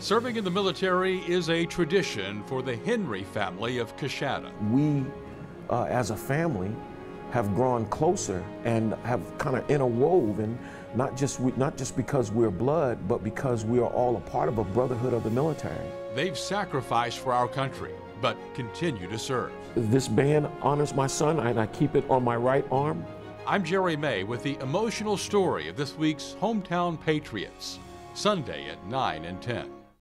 Serving in the military is a tradition for the Henry family of Coushatta. We, as a family, have grown closer and have kind of interwoven, not just because we're blood, but because we are all a part of a brotherhood of the military. They've sacrificed for our country, but continue to serve. This band honors my son, and I keep it on my right arm. I'm Jerry May with the emotional story of this week's Hometown Patriots, Sunday at 9 and 10.